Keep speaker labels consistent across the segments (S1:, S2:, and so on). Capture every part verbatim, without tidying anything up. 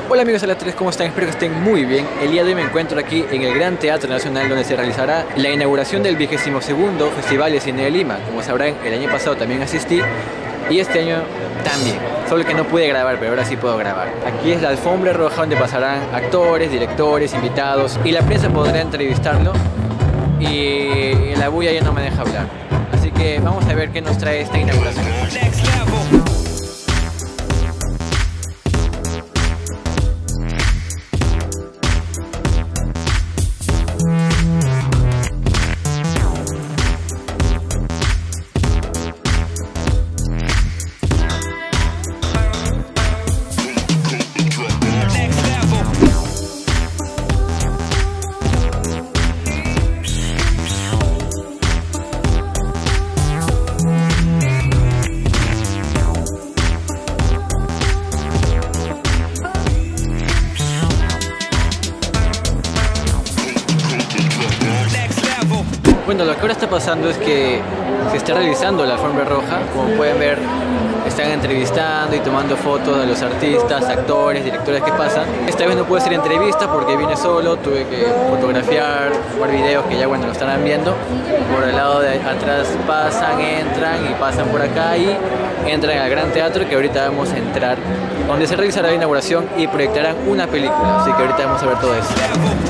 S1: Hola amigos de la tres, ¿cómo están? Espero que estén muy bien. El día de hoy me encuentro aquí en el Gran Teatro Nacional, donde se realizará la inauguración del vigésimo segundo Festival de Cine de Lima. Como sabrán, el año pasado también asistí y este año también. Solo que no pude grabar, pero ahora sí puedo grabar. Aquí es la alfombra roja donde pasarán actores, directores, invitados y la prensa podrá entrevistarlo. Y la bulla ya no me deja hablar. Así que vamos a ver qué nos trae esta inauguración. Bueno, lo que ahora está pasando es que se está realizando la alfombra roja. Como pueden ver, están entrevistando y tomando fotos de los artistas, actores, directores que pasan. Esta vez no pude hacer entrevista porque vine solo, tuve que fotografiar, tomar videos que ya bueno lo estarán viendo. Por el lado de atrás pasan, entran y pasan por acá y entran al Gran Teatro, que ahorita vamos a entrar, donde se realizará la inauguración y proyectarán una película. Así que ahorita vamos a ver todo eso.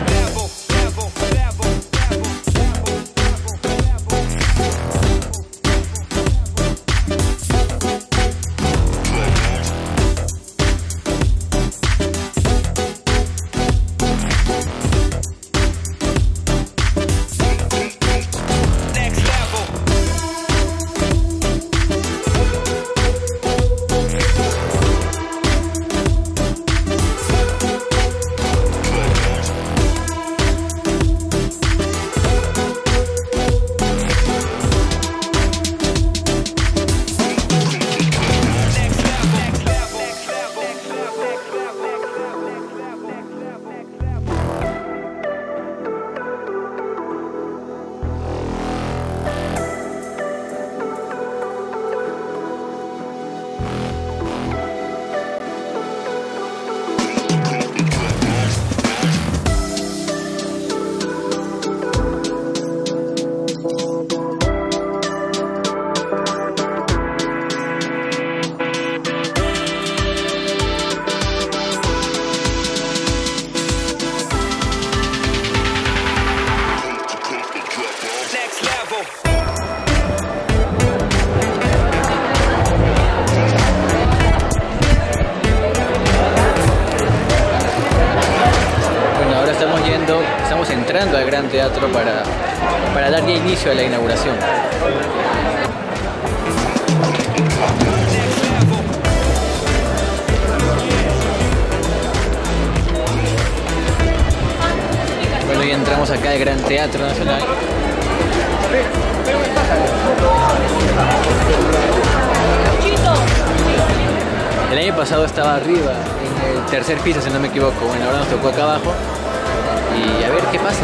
S1: Estamos entrando al Gran Teatro para, para dar ya inicio a la inauguración. Bueno, ya entramos acá al Gran Teatro Nacional. El año pasado estaba arriba, en el tercer piso si no me equivoco. Bueno, ahora nos tocó acá abajo. Y a ver qué pasa.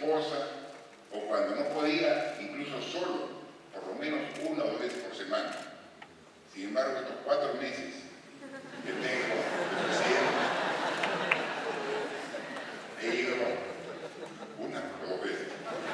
S2: esposa, o cuando no podía, incluso solo, por lo menos una o dos veces por semana. Sin embargo, estos cuatro meses que tengo de presidente, he ido una o dos veces.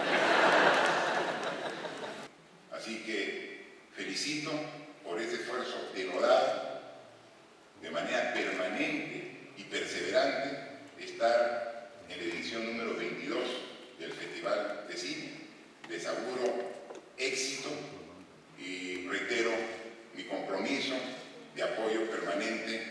S2: Así que felicito por ese esfuerzo denodado, de manera permanente y perseverante, estar en la edición número veintidós del Festival de Cine. Les auguro éxito y reitero mi compromiso de apoyo permanente